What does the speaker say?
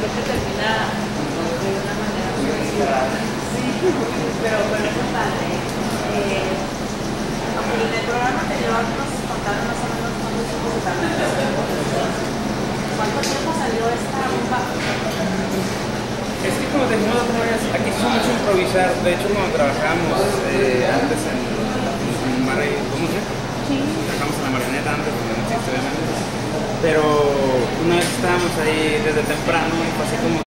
creo que termina de una manera muy sí, pero es padre. En el programa anterior nos contaron más o menos cuánto tiempo se tardó. ¿Cuánto tiempo salió esta rumba? Es que como decimos otra vez, aquí somos improvisar. De hecho, cuando trabajábamos antes en ¿cómo se llama? Sí. Trabajamos en la Marioneta antes, porque no existe obviamente. Pero una vez estábamos ahí desde temprano y fue así como